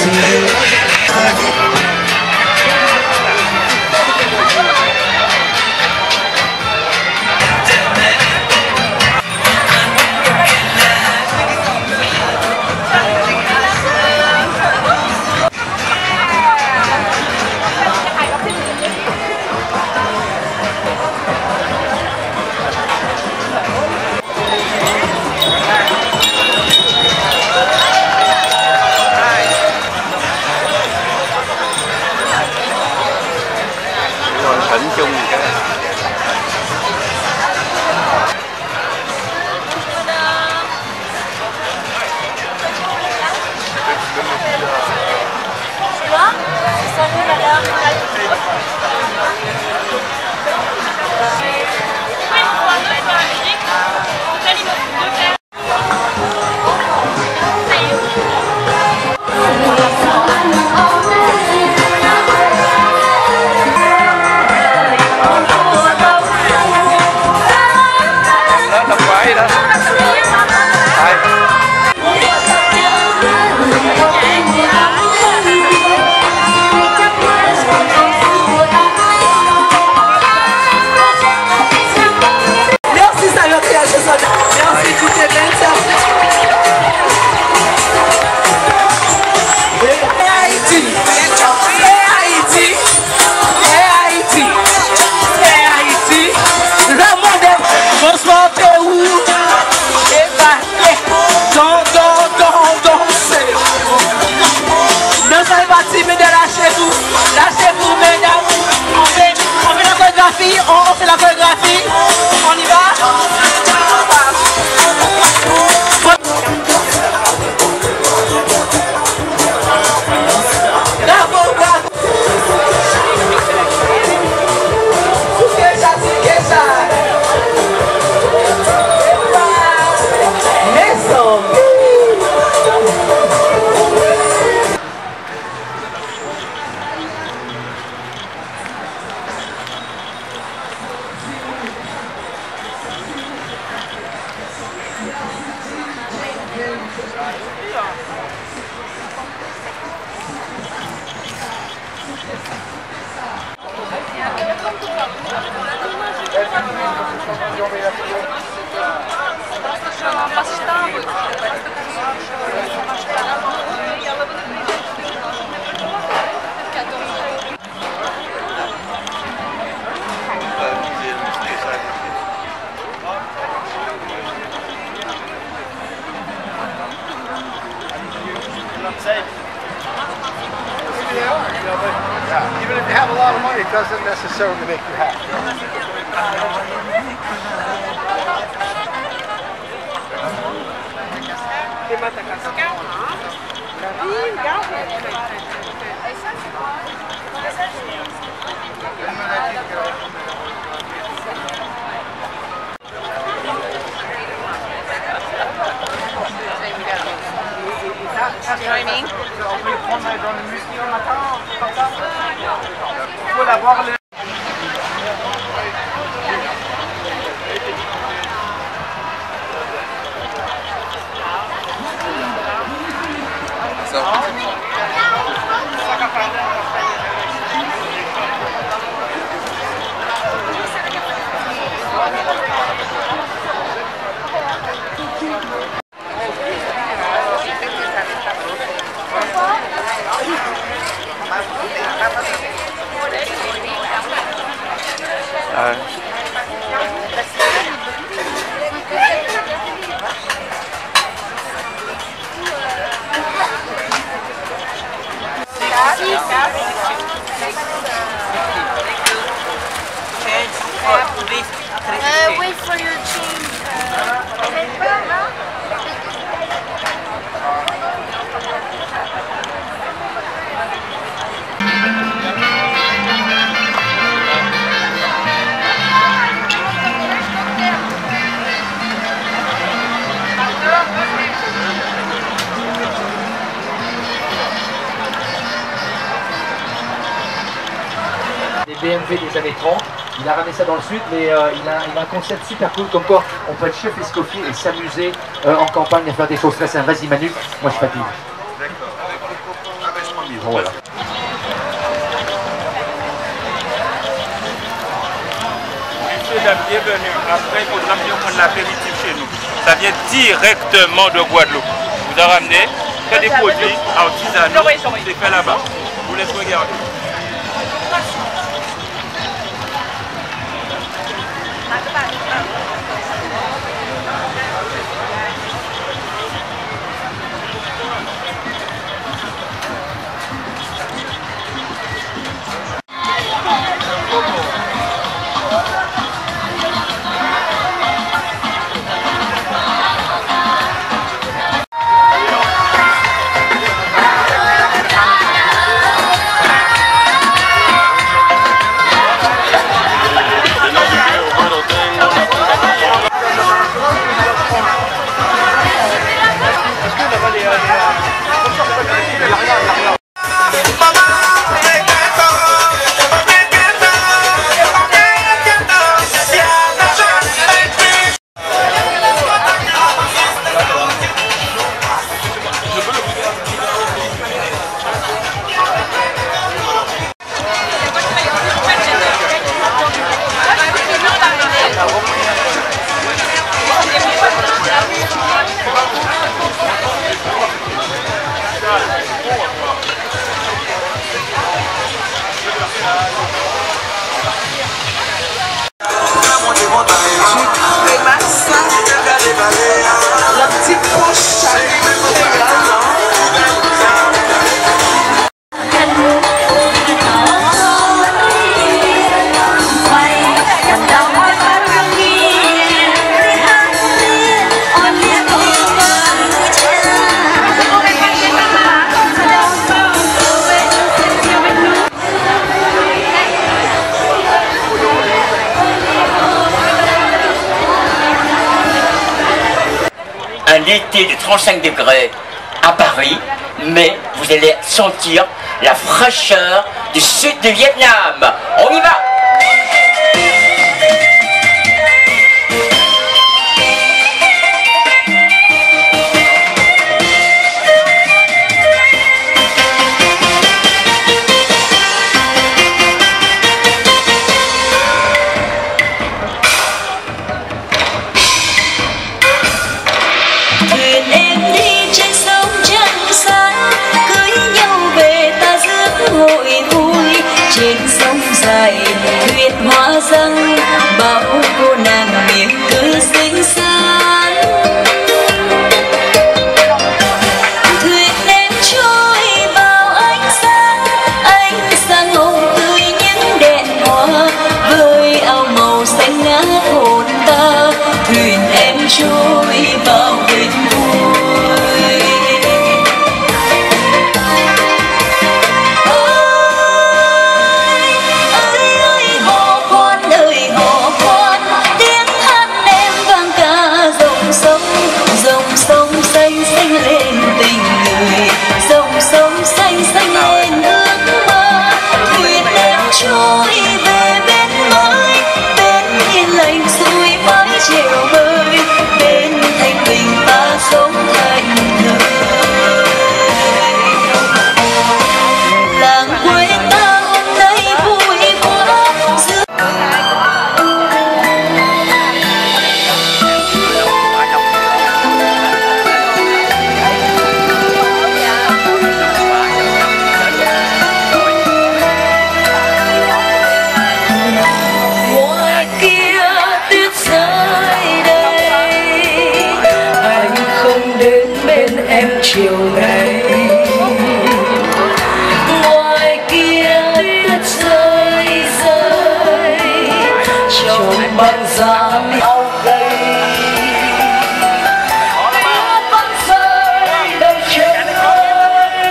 On fait la chorégraphie, on y va. Yeah, even if you have a lot of money, it doesn't necessarily make you happy. You know what I mean? Wait for your change. Des BMW des années 30, il a ramené ça dans le sud, mais il a un concept super cool, comme quoi on peut être chef escoffier et s'amuser en campagne à faire des choses très simples. Vas-y Manu, moi je fatigue. drôle. Monsieur, la bienvenue. Après, il faudra mieux prendre l'apéritif chez nous. Ça vient directement de Guadeloupe. Vous avez ramené que des produits artisanaux. C'est fait là-bas. Je vous laisse regarder. Un été de 35 degrés à Paris, mais vous allez sentir la fraîcheur du sud du Vietnam. On y va! Trên sông dài thuyền hoa răng, bao cô nàng miệng cười xinh xắn. Thuyền em trôi vào ánh sáng hồng tươi những đèn hoa, với áo màu xanh ngát hồn ta. Thuyền em trôi vào bên vui. Chiều nay ngoài kia tuyết rơi rơi trong băng giá áo cây, tuyết băng rơi đâu trời ơi,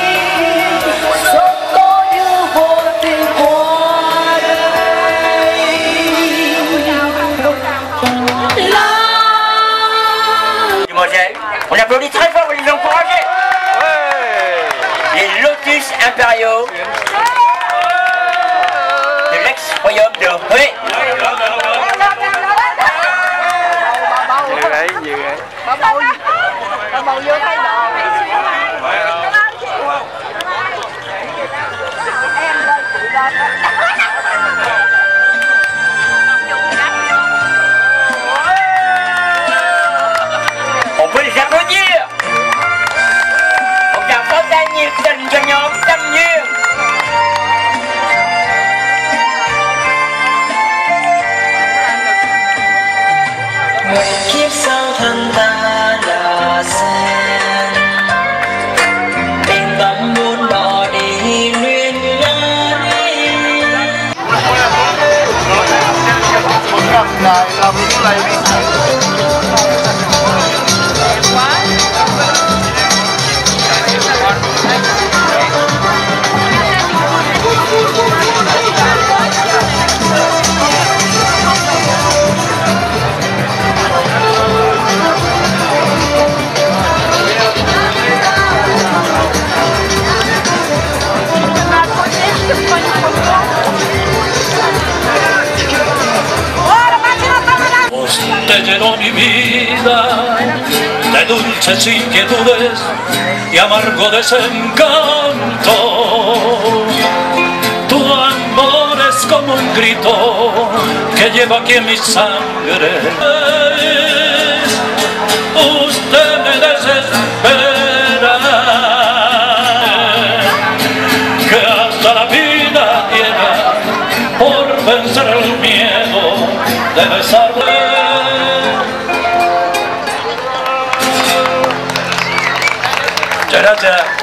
sóng có như vô tình qua đây. On applaudit très fort, on les encourage. Les Lotus impériaux de l'ex-royaume de Hué. On peut les applaudir. Một tràng pháo tay nhiệt tình cho nhóm Tâm Duyên. Nguyện kiếp sau thân ta là sen, tình tâm muốn bỏ đi luyến ngã đi. Te llenó mi vida de dulces inquietudes y amargo desencanto. Tu amor es como un grito que llevo aquí en mi sangre. Usted me desespera, que hasta la vida llega por vencer el miedo de besarle. Gracias.